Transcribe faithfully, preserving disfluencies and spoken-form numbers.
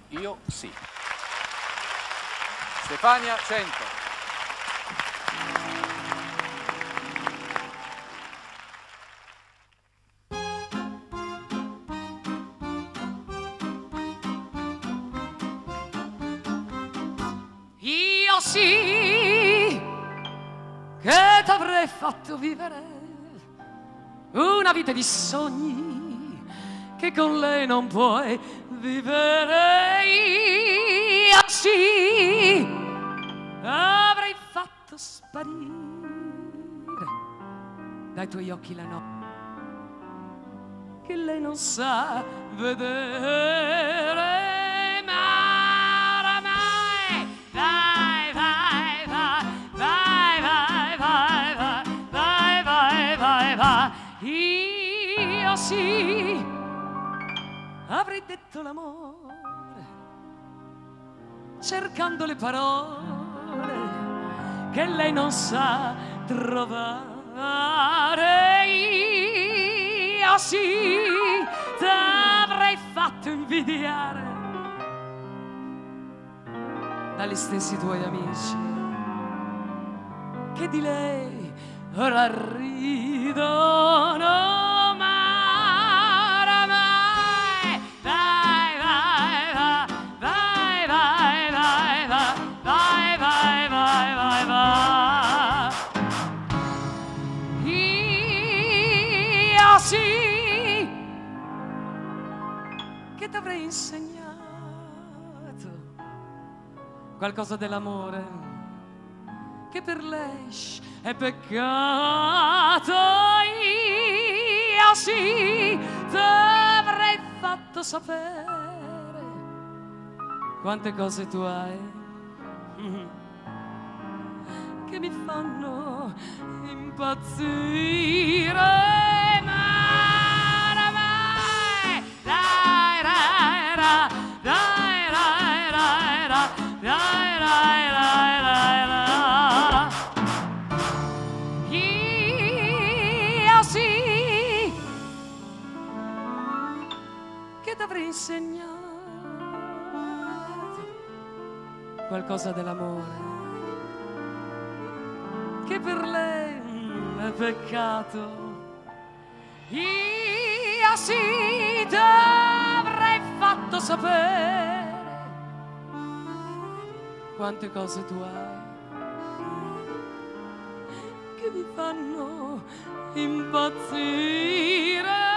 io sì. Stefania, cento. Io sì che t'avrei fatto vivere una vita di sogni che con lei non puoi vivere. Io sì avrei fatto sparire dai tuoi occhi la notte che lei non sa vedere. Ma oramai vai, vai, vai, vai, vai, vai, vai, vai, vai, vai. Io sì avrei detto l'amore cercando le parole che lei non sa trovare. Io sì t'avrei fatto invidiare dagli stessi tuoi amici che di lei ora ridono. Ma oramai vai, vai, vai, vai, vai, vai, vai, vai, vai, vai, vai. Io sì che t'avrei insegnato qualcosa dell'amore che per lei shh, è peccato. Io sì t'avrei fatto sapere quante cose tu hai che mi fanno impazzire. Ma oramai dai, dai, dai, dai, dai, dai, dai, dai, dai, dai, dai. Io sì che t'avrei insegnato qualcosa dell'amore che per lei è peccato. Io sì t'avrei fatto sapere quante cose tu hai che mi fanno impazzire.